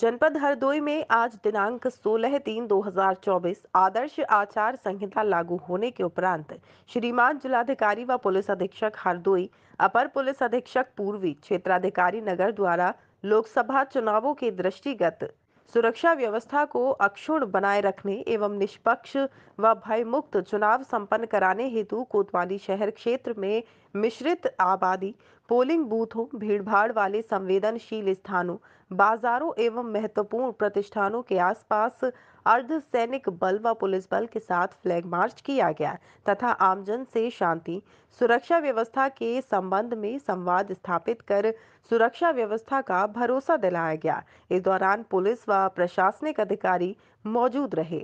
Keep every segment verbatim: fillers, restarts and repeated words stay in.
जनपद हरदोई में आज दिनांक सोलह तीन दो हजार चौबीस आदर्श आचार संहिता लागू होने के उपरांत श्रीमान जिलाधिकारी व पुलिस अधीक्षक हरदोई, अपर पुलिस अधीक्षक पूर्वी, क्षेत्राधिकारी नगर द्वारा लोकसभा चुनावों के दृष्टिगत सुरक्षा व्यवस्था को अक्षुण्ण बनाए रखने एवं निष्पक्ष व भयमुक्त चुनाव संपन्न कराने हेतु कोतवाली शहर क्षेत्र में मिश्रित आबादी, पोलिंग बूथों, भीड़भाड़ वाले संवेदनशील स्थानों, बाजारों एवं महत्वपूर्ण प्रतिष्ठानों के आसपास अर्धसैनिक बल व पुलिस बल के साथ फ्लैग मार्च किया गया तथा आमजन से शांति सुरक्षा व्यवस्था के संबंध में संवाद स्थापित कर सुरक्षा व्यवस्था का भरोसा दिलाया गया। इस दौरान पुलिस व प्रशासनिक अधिकारी मौजूद रहे।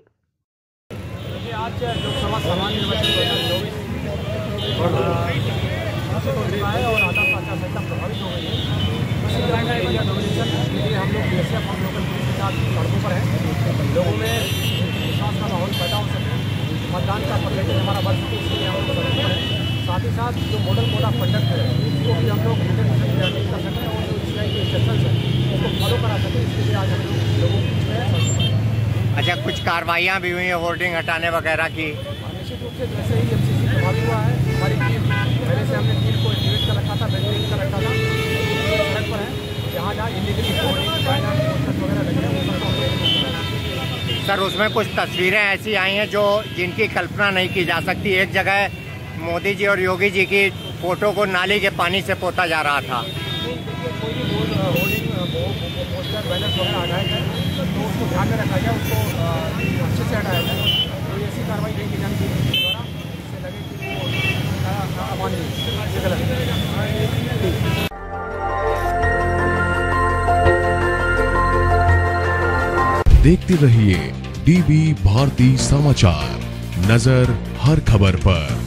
आज लोकसभा सामान्य निर्वाचन दो हजार चौबीस और आदर्श आचार संहिता प्रभावित हो गई है। इसी तरह का एक नॉमिनेशन के लिए हम लोग बीएसएफ और लोकल पुलिस के साथ सड़कों पर हैं। लोगों में विश्वास का माहौल पैदा हो सके, मतदान का परसेंटेज हमारा बढ़ सके, इसके लिए हम लोग सड़कों पर हैं। साथ ही साथ जो मॉडल कोड ऑफ कंडक्ट है उसको भी हम लोग रिटर्न कर सकें और जो इस तरह के इंस्ट्रक्शंस हैं उसको फॉलो करा सकें, इसके लिए आज हम लोग लोगों को। अच्छा, कुछ कार्रवाइयाँ भी हुई हैं होर्डिंग हटाने वगैरह की? निश्चित रूप से जैसे ही एमसीसी प्रभावित हुआ है, हमारी टीम पहले से हमने टीम को एक्टिवेट कर रखा था, मेंटेन कर रखा था। सड़क पर है जहाँ जहाँ इलीगली होर्डिंग वगैरह लगे हैं वो सबको। सर, उसमें कुछ तस्वीरें ऐसी आई हैं जो जिनकी कल्पना नहीं की जा सकती। एक जगह मोदी जी और योगी जी की फोटो को नाली के पानी से पोता जा रहा था। कोई भी होर्डिंग पोस्टर बैनर वगैरह हटाए गए तो उसको ध्यान में रखा गया, उसको अच्छे से हटाया जाए। कोई ऐसी कार्रवाई नहीं की जानी चाहिए द्वारा इससे लगे कि वो अमान्य गलत। देखते रहिए डीबी भारती समाचार, नजर हर खबर पर।